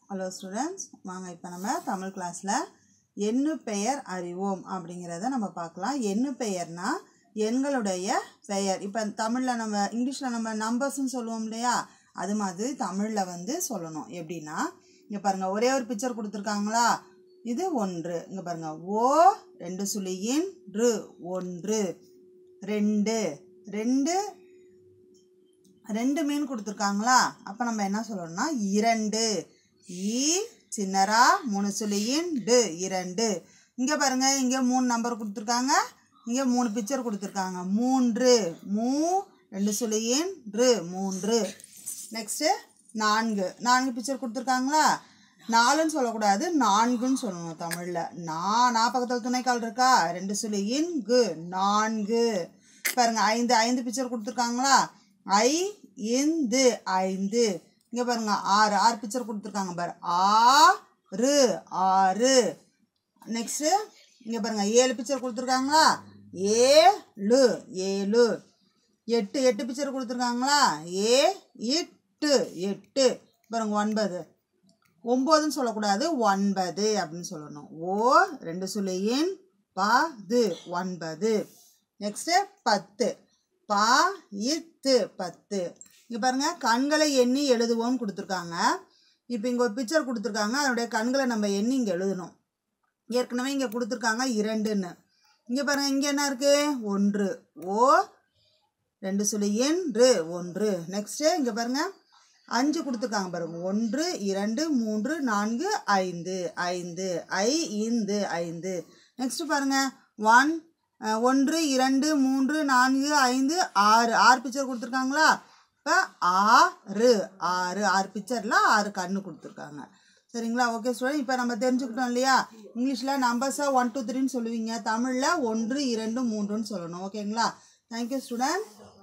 Hello students, வாங்க இப்போ நம்ம தமிழ் கிளாஸ்ல எண்ணு பெயர் அறிவோம் அப்படிங்கறத நம்ம பார்க்கலாம். எண்ணு பெயர்னா எண்களுடைய பெயர். இப்போ தமிழ்ல நம்ம இங்கிலீஷ்ல நம்ம நம்பர்ஸ்னு சொல்லுவோம் இல்லையா, அது மாதிரி தமிழ்ல வந்து சொல்லணும். எப்படின்னா இங்க பாருங்க, ஒரே ஒரு பிக்சர் கொடுத்திருக்காங்களா, இது 1. இங்க பாருங்க, ஓ 2 சுழியின் ரு 1 2 2 2 மீன் கொடுத்திருக்காங்களா, அப்ப நம்ம என்ன சொல்லணும்னா 2. ஈ சின்னரா 3 சுழியின் டு 2. இங்க பாருங்க, இங்க 3 நம்பர் கொடுத்திருக்காங்க, இங்க 3 பிக்சர் கொடுத்திருக்காங்க. 3 2 சுழியின் ரு 3. நெக்ஸ்ட் 4 பிக்சர் கொடுத்திருக்காங்களா, 4ன்னு சொல்லக்கூடாது, 4ன்னு சொல்லணும் தமிழ்ல. நான் பக்கத்தில் துணைக்கால் இருக்கா, 2 சுழியின் கு 4. பாருங்க, 5 பிக்சர் கொடுத்திருக்காங்களா, 5. இங்க பாருங்க, 6 பிக்சர் கொடுத்திருக்காங்க பாரு, 6. நெக்ஸ்ட் இங்க பாருங்க, 7 பிக்சர் கொடுத்திருக்காங்களா, 7. 8 பிக்சர் கொடுத்திருக்காங்களா, 8. பாருங்க, 9ன்னு சொல்லக்கூடாது, 9 அப்படின்னு சொல்லணும். ஓ 2 சுழியின் பது 9. நெக்ஸ்ட் 10 10. இங்க பாருங்க, கண்களை எண்ணி எழுதுவோம் கொடுத்துருக்காங்க. இப்போ இங்க ஒரு பிக்சர் கொடுத்துருக்காங்க, அதனுடைய கண்களை நம்ம எண்ணி இங்க எழுதணும். ஏற்கனவே இங்க கொடுத்துருக்காங்க 2ன்னு. இங்க பாருங்க, இங்க என்ன இருக்கு, 1. ஓ 2 சுழியின் ரு 1. நெக்ஸ்ட் இங்க பாருங்க, 5 கொடுத்துருக்காங்க பாருங்க, 1 2 3 4 5 5. நெக்ஸ்ட் பாருங்க, 1 2 3 4 5 6 பிக்சர் கொடுத்துருக்காங்களா, இப்போ 6 பிக்சரில் 6 கண்ணு கொடுத்துருக்காங்க. சரிங்களா? ஓகே ஸ்டூடெண்ட், இப்போ நம்ம தெரிஞ்சுக்கிட்டோம் இல்லையா, இங்கிலீஷில் நம்பர்ஸை 1 2 3ன்னு சொல்லுவீங்க, தமிழில் 1 2 3ன்னு சொல்லணும். ஓகேங்களா? Thank you student.